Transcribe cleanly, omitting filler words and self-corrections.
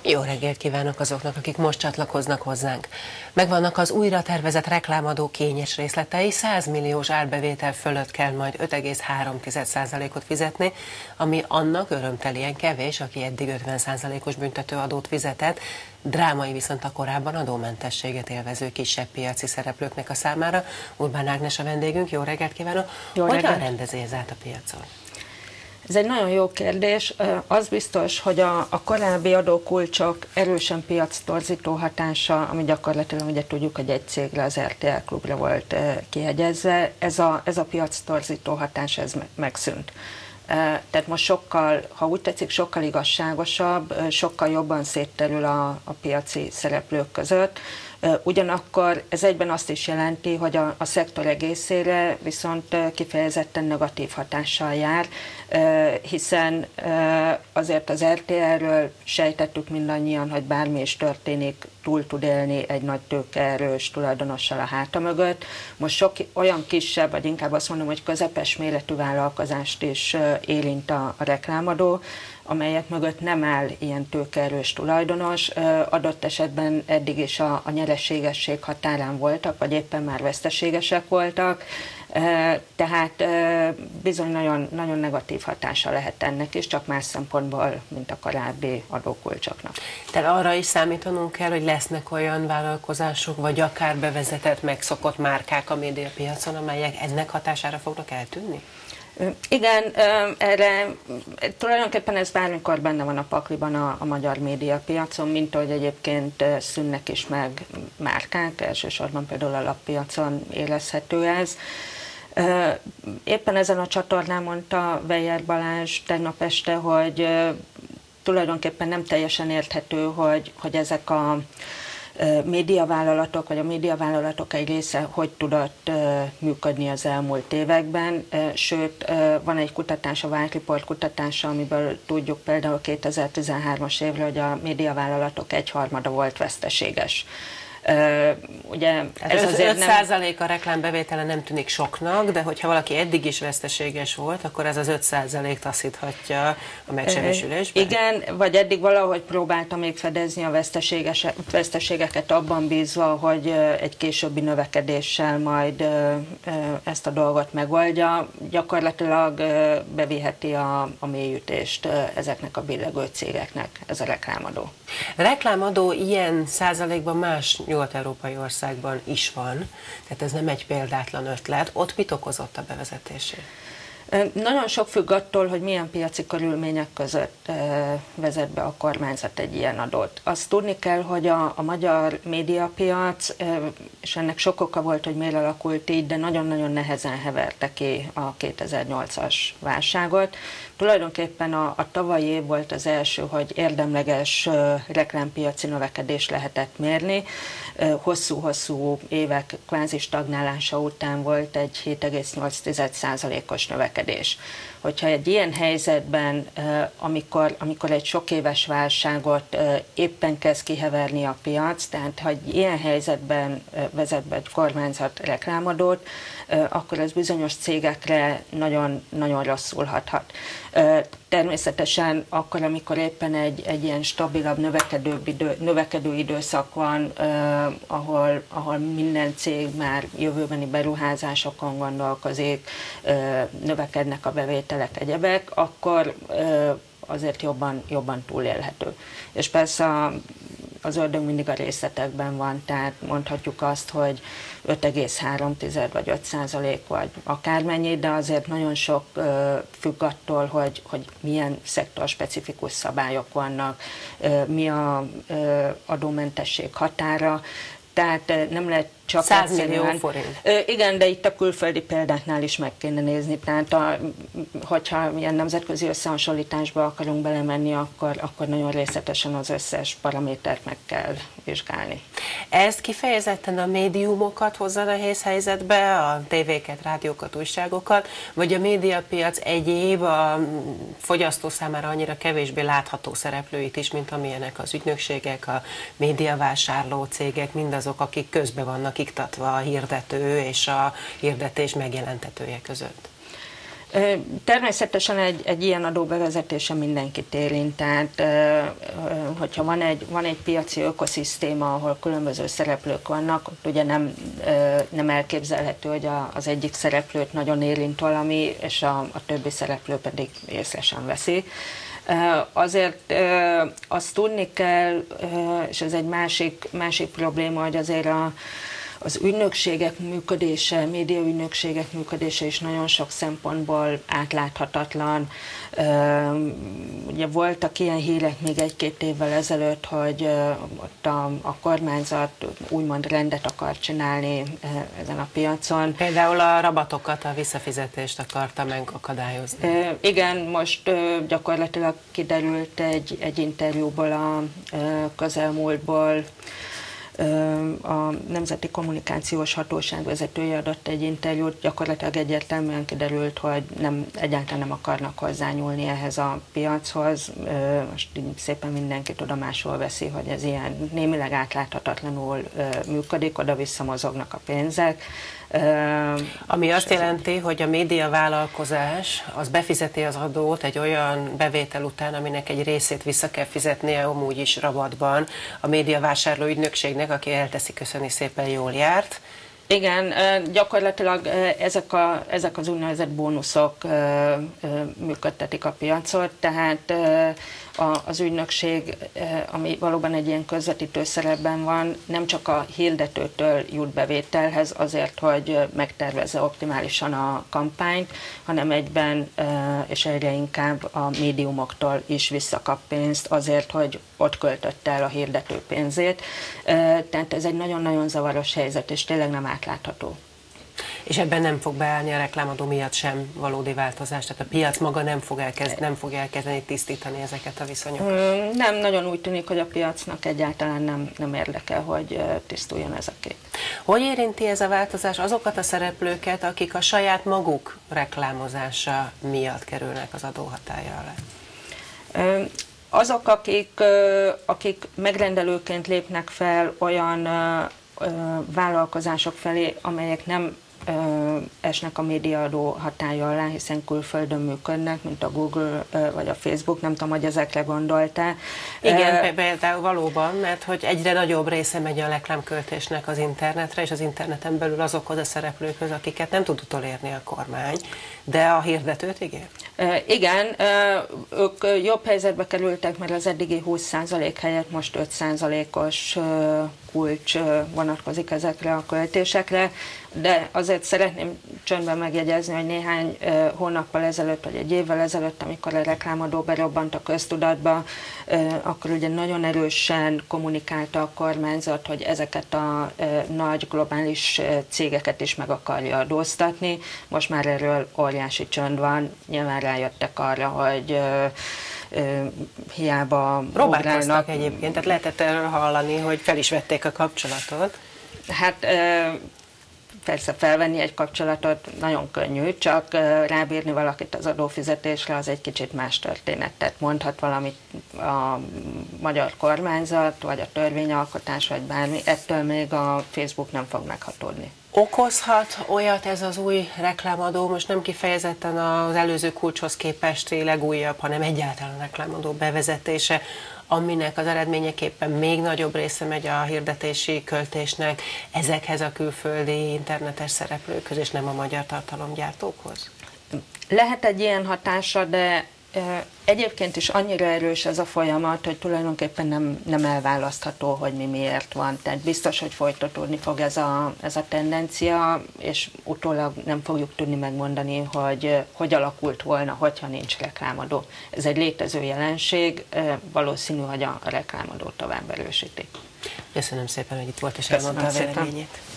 Jó reggelt kívánok azoknak, akik most csatlakoznak hozzánk. Megvannak az újra tervezett reklámadó kényes részletei, 100 milliós árbevétel fölött kell majd 5,3%-ot fizetni, ami annak örömtelien kevés, aki eddig 50%-os büntetőadót fizetett, drámai viszont a korábban adómentességet élvező kisebb piaci szereplőknek a számára. Urbán Ágnes a vendégünk, jó reggelt kívánok! Hogyan rendezi ez át a piacon? Ez egy nagyon jó kérdés. Az biztos, hogy a korábbi adókulcsok erősen piactorzító hatása, ami gyakorlatilag ugye tudjuk, hogy egy cégre, az RTL Klubra volt kihegyezve, ez a piactorzító hatás ez megszűnt. Tehát most sokkal, ha úgy tetszik, sokkal igazságosabb, sokkal jobban szétterül a piaci szereplők között. Ugyanakkor ez egyben azt is jelenti, hogy a szektor egészére viszont kifejezetten negatív hatással jár, hiszen azért az RTL-ről sejtettük mindannyian, hogy bármi is történik, túl tud élni egy nagy tőkeerős tulajdonossal a háta mögött. Most sok olyan kisebb, vagy inkább azt mondom, hogy közepes méretű vállalkozást is érint a reklámadó, amelyek mögött nem áll ilyen tőkeerős tulajdonos, adott esetben eddig is a nyereségesség határán voltak, vagy éppen már veszteségesek voltak, tehát bizony nagyon, nagyon negatív hatása lehet ennek is, csak más szempontból, mint a korábbi adókulcsoknak. Tehát arra is számítanunk kell, hogy lesznek olyan vállalkozások, vagy akár bevezetett, megszokott márkák a médiapiacon, amelyek ennek hatására fognak eltűnni? Igen, erre tulajdonképpen ez bármikor benne van a pakliban a magyar médiapiacon, mint ahogy egyébként szűnnek is meg márkák, elsősorban például a lappiacon érezhető ez. Éppen ezen a csatornán mondta Weyer Balázs tegnap este, hogy tulajdonképpen nem teljesen érthető, hogy ezek a médiavállalatok, vagy a médiavállalatok egy része hogy tudott működni az elmúlt években. Sőt, van egy kutatás, a White Report kutatása, amiből tudjuk például 2013-as évre, hogy a médiavállalatok egyharmada volt veszteséges. Ugye ez azért 5% a reklámbevétele nem tűnik soknak, de hogyha valaki eddig is veszteséges volt, akkor ez az 5% taszíthatja a megsemmisülésben? Igen, vagy eddig valahogy próbálta még fedezni a veszteségeket abban bízva, hogy egy későbbi növekedéssel majd ezt a dolgot megoldja. Gyakorlatilag beviheti a mélyütést ezeknek a billegő cégeknek ez a reklámadó. A reklámadó ilyen százalékban más nyugat-európai országban is van, tehát ez nem egy példátlan ötlet. Ott mit okozott a bevezetését? Nagyon sok függ attól, hogy milyen piaci körülmények között vezet be a kormányzat egy ilyen adót. Azt tudni kell, hogy a magyar médiapiac, és ennek sok oka volt, hogy miért alakult így, de nagyon-nagyon nehezen heverte ki a 2008-as válságot. Tulajdonképpen a tavalyi év volt az első, hogy érdemleges reklámpiaci növekedés lehetett mérni. Hosszú-hosszú évek kvázi stagnálása után volt egy 7,8%-os növekedés. Hogyha egy ilyen helyzetben, amikor egy sok éves válságot éppen kezd kiheverni a piac, tehát ha egy ilyen helyzetben vezet be egy kormányzat reklámadót, akkor ez bizonyos cégekre nagyon, nagyon rosszul hathat. Természetesen akkor, amikor éppen egy ilyen stabilabb, növekedő időszak van, ahol minden cég már jövőbeni beruházásokon gondolkozik, növekednek a bevételek, egyebek, akkor azért jobban túlélhető. És persze az ördög mindig a részletekben van, tehát mondhatjuk azt, hogy 5,3 vagy 5% vagy akármennyi, de azért nagyon sok függ attól, hogy milyen szektorspecifikus szabályok vannak, mi az adómentesség határa, tehát nem lehet csak 100 millió forint. Igen, de itt a külföldi példáknál is meg kéne nézni, tehát hogyha ilyen nemzetközi összehasonlításba akarunk belemenni, akkor nagyon részletesen az összes paramétert meg kell vizsgálni. Ez kifejezetten a médiumokat hozza nehéz helyzetbe, a tévéket, rádiókat, újságokat, vagy a médiapiac egyéb, a fogyasztó számára annyira kevésbé látható szereplőit is, mint amilyenek az ügynökségek, a médiavásárló cégek, mindazok, akik közbe vannak iktatva a hirdető és a hirdetés megjelentetője között? Természetesen egy ilyen adó bevezetése mindenkit érint, tehát hogyha van egy piaci ökoszisztéma, ahol különböző szereplők vannak, ugye nem elképzelhető, hogy az egyik szereplőt nagyon érint valami, és a többi szereplő pedig észre sem veszi. Azért azt tudni kell, és ez egy másik probléma, hogy azért az ügynökségek működése, médiaügynökségek működése is nagyon sok szempontból átláthatatlan. Ugye voltak ilyen hírek még 1-2 évvel ezelőtt, hogy ott a kormányzat úgymond rendet akar csinálni ezen a piacon. Például a rabatokat, a visszafizetést akarta megakadályozni. Igen, most gyakorlatilag kiderült egy interjúból a közelmúltból, a Nemzeti Kommunikációs Hatóság vezetője adott egy interjút, gyakorlatilag egyértelműen kiderült, hogy egyáltalán nem akarnak hozzányúlni ehhez a piachoz. Most szépen mindenki tudomásul veszi, hogy ez ilyen némileg átláthatatlanul működik, oda-vissza mozognak a pénzek. Ami azt jelenti, hogy a médiavállalkozás az befizeti az adót egy olyan bevétel után, aminek egy részét vissza kell fizetnie amúgy is rabatban a médiavásárló ügynökségnek, aki elteszi, köszöni szépen, jól járt. Igen, gyakorlatilag ezek az úgynevezett bónuszok működtetik a piacot, tehát az ügynökség, ami valóban egy ilyen közvetítő szerepben van, nem csak a hirdetőtől jut bevételhez azért, hogy megtervezze optimálisan a kampányt, hanem egyben és egyre inkább a médiumoktól is visszakap pénzt azért, hogy ott költötte el a hirdető pénzét. Tehát ez egy nagyon-nagyon zavaros helyzet, és tényleg nem átlátható. És ebben nem fog beállni a reklámadó miatt sem valódi változás, tehát a piac maga nem fog elkezdeni tisztítani ezeket a viszonyokat? Nem, nagyon úgy tűnik, hogy a piacnak egyáltalán nem érdekel, hogy tisztuljon ez a kép. Hogy érinti ez a változás azokat a szereplőket, akik a saját maguk reklámozása miatt kerülnek az adó hatálya alá? Azok, akik megrendelőként lépnek fel olyan vállalkozások felé, amelyek nem esnek a médiaadó hatálya alá, hiszen külföldön működnek, mint a Google vagy a Facebook, nem tudom, hogy ezekre gondoltál. Igen, például valóban, mert hogy egyre nagyobb része megy a reklámköltésnek az internetre, és az interneten belül azokhoz a szereplőkhöz, akiket nem tud utolérni a kormány, de a hirdetőt igen? Igen, ők jobb helyzetbe kerültek, mert az eddigi 20% helyett most 5%-os kulcs vonatkozik ezekre a költésekre, de azért szeretném csöndben megjegyezni, hogy néhány hónappal ezelőtt, vagy egy évvel ezelőtt, amikor a reklámadó berobbant a köztudatba, akkor ugye nagyon erősen kommunikálta a kormányzat, hogy ezeket a nagy globális cégeket is meg akarja adóztatni. Most már erről óriási csönd van, nyilván rájöttek arra, hogy hiába próbálkoztak egyébként, tehát lehetett erről hallani, hogy fel is vették a kapcsolatot. Hát persze felvenni egy kapcsolatot nagyon könnyű, csak rábírni valakit az adófizetésre az egy kicsit más történet. Tehát mondhat valamit a magyar kormányzat, vagy a törvényalkotás, vagy bármi, ettől még a Facebook nem fog meghatódni. Okozhat olyat ez az új reklámadó, most nem kifejezetten az előző kulcshoz képest legújabb, hanem egyáltalán a reklámadó bevezetése, aminek az eredményeképpen még nagyobb része megy a hirdetési költésnek ezekhez a külföldi internetes szereplőkhöz, és nem a magyar tartalomgyártókhoz? Lehet egy ilyen hatása, de egyébként is annyira erős ez a folyamat, hogy tulajdonképpen nem elválasztható, hogy mi miért van. Tehát biztos, hogy folytatódni fog ez a tendencia, és utólag nem fogjuk tudni megmondani, hogy alakult volna, hogyha nincs reklámadó. Ez egy létező jelenség, valószínű, hogy a reklámadó tovább erősíti. Köszönöm szépen, hogy itt volt és elmondta a véleményét.